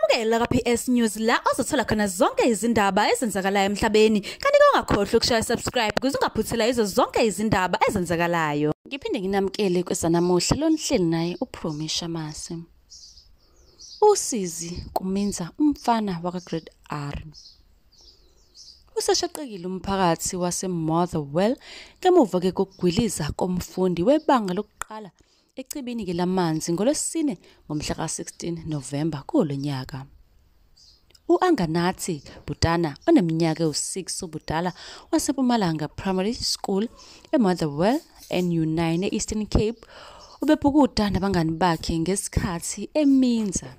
Vukela ka-PS News la ozothola khona zonke izindaba ezenzakalayo emhlabeni. Kanti ungakhohlwa ukushaya subscribe ukuze ungaphuthela izo zonke izindaba ezenzakalayo. Ngiphinde nginamkele kwesanamuhla lonhleli naye uPromisha Mase. Usizi Kuminze umfana wakagrade R. Useshaqekile umphakathi waseMotherwell ngemuva ke kokugwiliza komfundi webanga lokuqala ecibini ke lamanzi ngolwesine ngomhla ka-16 November kulonyaka. U-Anganathi Butana oneminyaka u-6 ubudala waseMpumalanga Primary School eMotherwell NU9 e-Eastern Cape ubebhukuda nabangani bakhe ngesikhathi eminza.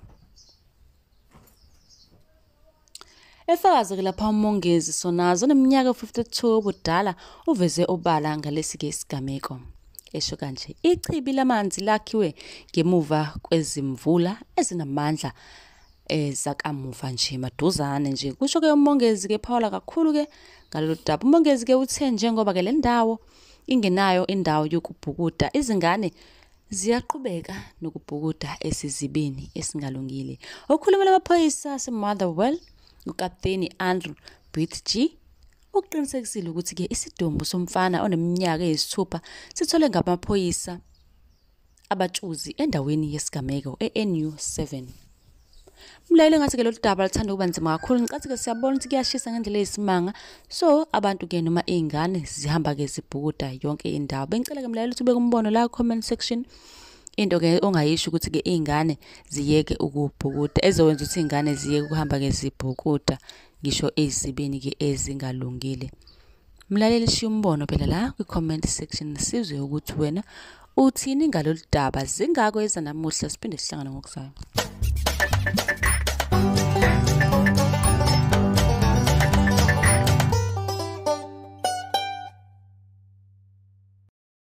Efakazi lapha umongezi Sonazo oneminyaka u-52 ubudala uveze obala ngalesi-ke isigameko. Esho kanje ichibi lamanzi lakhiwe ngemuva kwezimvula ezinamandla zakamuva nje maduzane nje kusho ke umongezi ke Paula kakhulu ke ngalolu daba. Umongezi ke uthe njengoba ke le ndawo ingenayo indawo yokubhukuda izingane ziyaqhubeka nokubhukuda esizibeni esingalungile. Okhuluma lamaphoyisa aseMotherwell uKapteni Andrew G uqinisekisile ukuthi ke isidumbu somfana oneminyaka eyisithupha sithole ngamaphoyisa abatshuzi endaweni yesigameko eNU7. Mlaleli ngathi ke lolu daba lithanda ukuba nzima kakhulu ngicathi ke siyabona ukuthi kuyashisa ngendlela eyisimanga so abantu ke noma izingane zihamba ke zibhukuda yonke indawo. Bengicela ke mlaleli ukuthi ubeke umbono la comment section into ke ongayisho ukuthi ke izingane ziyeke ukubhukuda ezowenza ukuthi izingane ziyeke ukuhamba ke zibhukuda ngisho ezibeni ke ezingalungile. Mlaleli shiya umbono phela la kwi-comment section sizwe ukuthi wena uthini ngalolu daba. Zingako ezanamuhla siphinde sihlangane ngokuzayo.